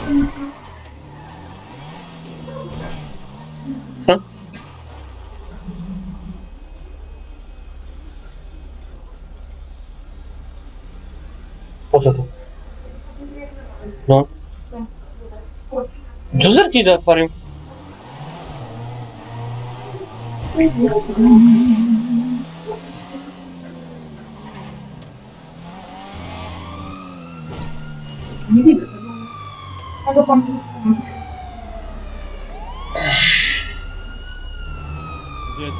Co? Po co to? No. To zerknij do akwarium. Nie widzę tego pan. Zjedź.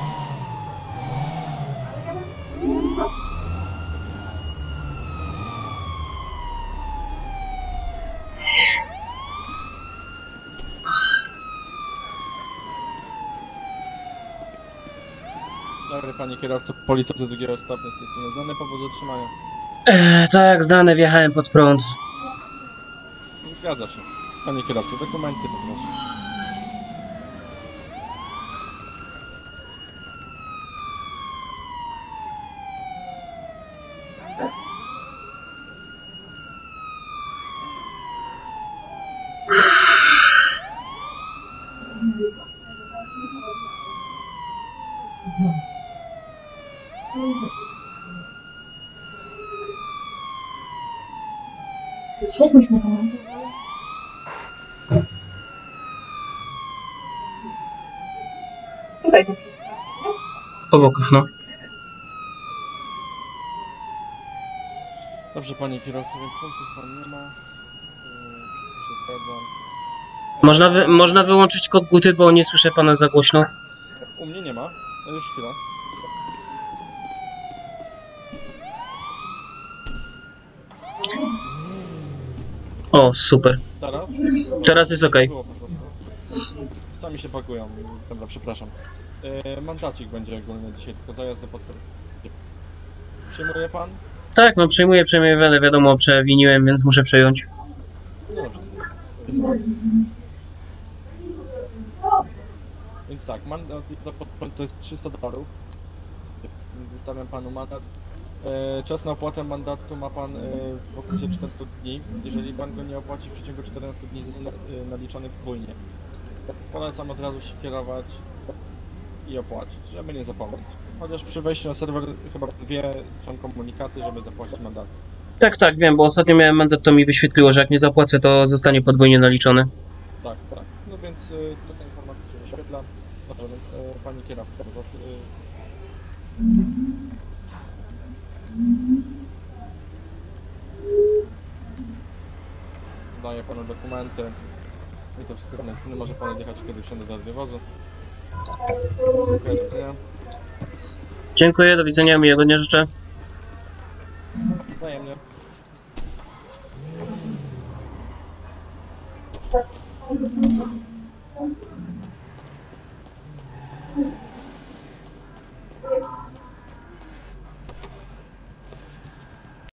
Dobry panie kierowco, policja do drugiego stopnia, z tej strony znany powód zatrzymania. Tak, znane, wjechałem pod prąd. Zgadza się. Panie kierowco, dokumenty poproszę. Spokójmy to. Tutaj to wszystko. Po bokach, no. Dobrze panie kierowco, więc punktów pan nie ma. Wszystko się zgadzam. Można wyłączyć koguty, bo nie słyszę pana za głośno. U mnie nie ma. Już chwila. O, super. Teraz? Teraz jest okej. Było po prostu. Sami się pakują. Dobra, przepraszam. Mandacik będzie ogólny dzisiaj, tylko za jazdę pod prąd. Przyjmuje pan? Tak, no przejmuję, wiadomo, przewiniłem, więc muszę przejąć. No dobrze. Więc tak, mandat za pod prąd to jest $300. Wystawiam panu mandat. Czas na opłatę mandatu ma pan w okresie 14 dni. Jeżeli pan go nie opłaci w przeciągu 14 dni, naliczony podwójnie. Polecam od razu się kierować i opłacić, żeby nie zapomnieć. Chociaż przy wejściu na serwer chyba wie, są komunikaty, żeby zapłacić mandat. Tak, wiem, bo ostatnio miałem mandat, to mi wyświetliło, że jak nie zapłacę, to zostanie podwójnie naliczony. Tak. No więc taka informacja się wyświetla. Dobrze, więc pani kierowca, daję panu dokumenty i to wszystko na może pan odjechać, kiedy wsiądę do wywozu. Dziękuję. Dziękuję, do widzenia, miłego dnia życzę. Wzajemnie.